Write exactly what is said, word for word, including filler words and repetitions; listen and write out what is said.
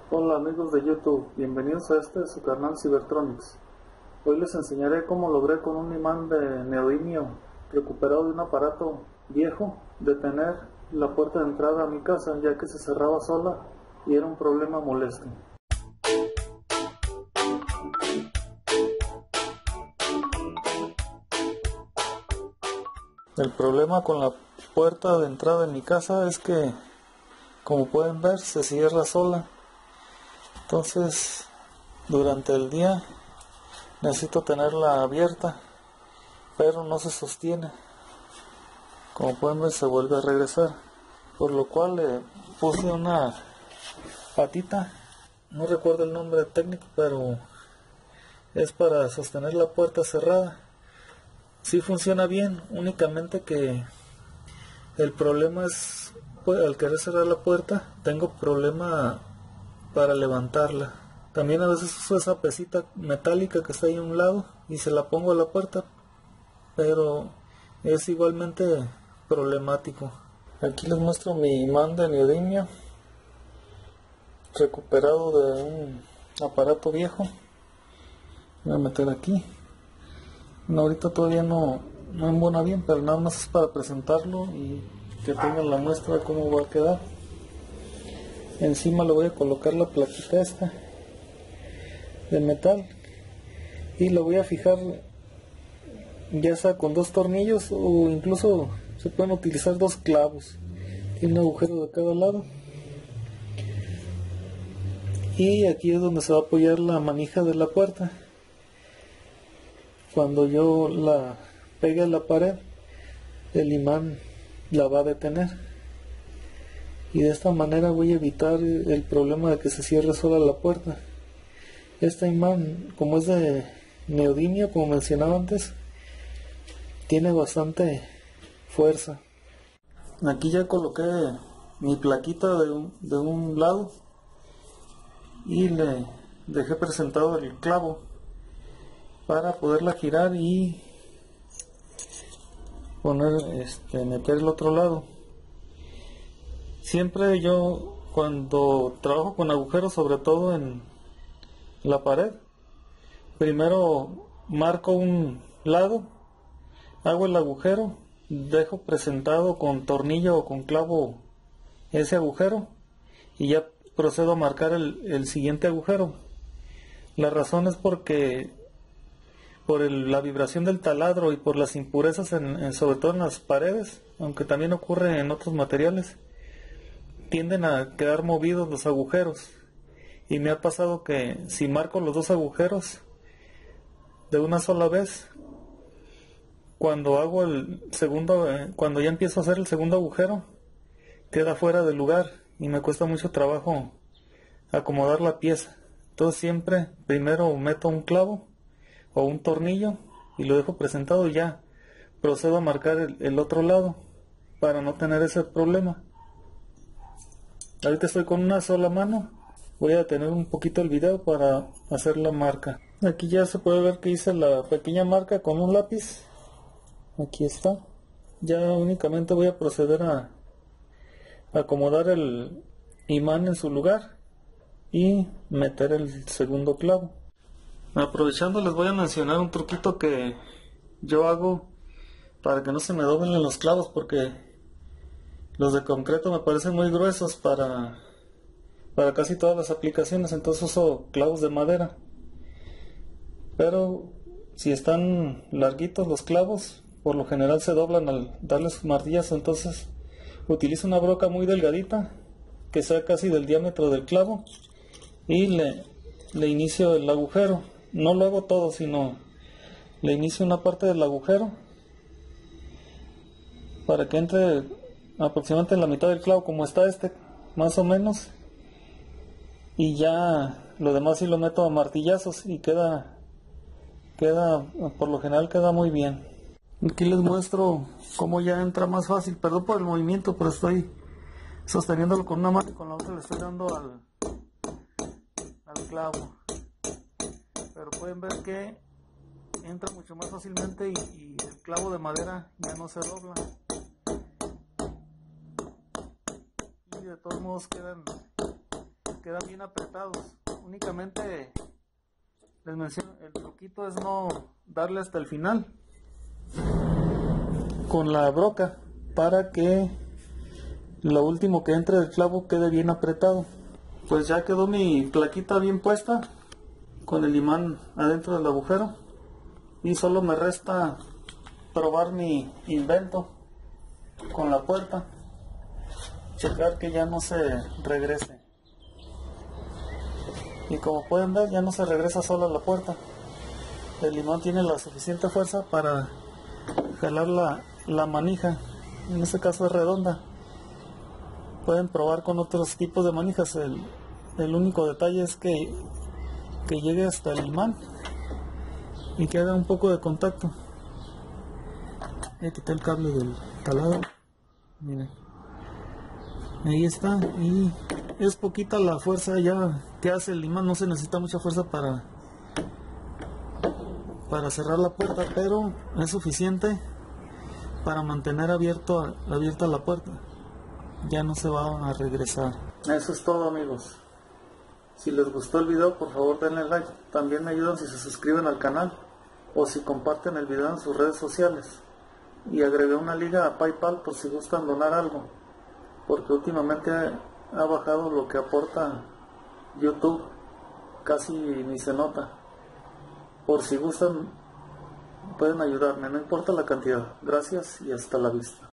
Hola amigos de YouTube, bienvenidos a este su canal Cybertronics. Hoy les enseñaré cómo logré con un imán de neodimio recuperado de un aparato viejo detener la puerta de entrada a mi casa, ya que se cerraba sola y era un problema molesto. El problema con la puerta de entrada en mi casa es que, como pueden ver, se cierra sola. Entonces, durante el día necesito tenerla abierta, pero no se sostiene. Como pueden ver, se vuelve a regresar, por lo cual le puse una patita, no recuerdo el nombre técnico, pero es para sostener la puerta cerrada. Sí funciona bien, únicamente que el problema es, pues, al querer cerrar la puerta, tengo problema para levantarla. También a veces uso esa pesita metálica que está ahí a un lado y se la pongo a la puerta, pero es igualmente problemático. Aquí les muestro mi imán de neodimio recuperado de un aparato viejo. Voy a meter aquí. No, ahorita todavía no, no embona bien, pero nada más es para presentarlo y que tengan la muestra de cómo va a quedar. Encima le voy a colocar la plaquita esta de metal y lo voy a fijar ya sea con dos tornillos o incluso se pueden utilizar dos clavos. Tiene un agujero de cada lado y aquí es donde se va a apoyar la manija de la puerta. Cuando yo la pegue a la pared, el imán la va a detener y de esta manera voy a evitar el problema de que se cierre sola la puerta. Este imán, como es de neodimio, como mencionaba antes, tiene bastante fuerza. Aquí ya coloqué mi plaquita de un, de un lado y le dejé presentado el clavo para poderla girar y poner, este, meter el otro lado. Siempre yo, cuando trabajo con agujeros, sobre todo en la pared, primero marco un lado, hago el agujero, dejo presentado con tornillo o con clavo ese agujero y ya procedo a marcar el, el siguiente agujero. La razón es porque por el, la vibración del taladro y por las impurezas en, en, sobre todo en las paredes, aunque también ocurre en otros materiales, tienden a quedar movidos los agujeros. Y me ha pasado que si marco los dos agujeros de una sola vez, cuando hago el segundo, eh, cuando ya empiezo a hacer el segundo agujero, queda fuera del lugar y me cuesta mucho trabajo acomodar la pieza. Entonces siempre primero meto un clavo o un tornillo y lo dejo presentado y ya procedo a marcar el, el otro lado para no tener ese problema. Ahorita estoy con una sola mano, voy a detener un poquito el video para hacer la marca. Aquí ya se puede ver que hice la pequeña marca con un lápiz. Aquí está. Ya únicamente voy a proceder a acomodar el imán en su lugar y meter el segundo clavo. Aprovechando, les voy a mencionar un truquito que yo hago para que no se me doblen los clavos, porque los de concreto me parecen muy gruesos para, para casi todas las aplicaciones, entonces uso clavos de madera. Pero si están larguitos los clavos, por lo general se doblan al darles martillazo, entonces utilizo una broca muy delgadita que sea casi del diámetro del clavo y le, le inicio el agujero. No lo hago todo, sino le inicio una parte del agujero para que entre aproximadamente en la mitad del clavo, como está este, más o menos, y ya lo demás sí lo meto a martillazos y queda, queda, por lo general queda muy bien. Aquí les muestro cómo ya entra más fácil. Perdón por el movimiento, pero estoy sosteniéndolo con una mano y con la otra le estoy dando al, al clavo. Pero pueden ver que entra mucho más fácilmente y, y el clavo de madera ya no se dobla. Y de todos modos quedan, quedan bien apretados. Únicamente les menciono, el truquito es no darle hasta el final con la broca para que lo último que entre del clavo quede bien apretado. Pues ya quedó mi plaquita bien puesta con el imán adentro del agujero y solo me resta probar mi invento con la puerta, checar que ya no se regrese. Y como pueden ver, ya no se regresa sola la puerta. El imán tiene la suficiente fuerza para jalar la, la manija, en este caso es redonda. Pueden probar con otros tipos de manijas, el, el único detalle es que, que llegue hasta el imán y que haga un poco de contacto. Ya quité el cable del taladro, miren, ahí está, y es poquita la fuerza ya que hace el imán, no se necesita mucha fuerza para para cerrar la puerta, pero es suficiente para mantener abierto, abierta la puerta. Ya no se va a regresar. Eso es todo, amigos. Si les gustó el video, por favor denle like. También me ayudan si se suscriben al canal o si comparten el video en sus redes sociales. Y agregué una liga a PayPal por si gustan donar algo, porque últimamente ha bajado lo que aporta YouTube, casi ni se nota. Por si gustan pueden ayudarme, no importa la cantidad. Gracias y hasta la vista.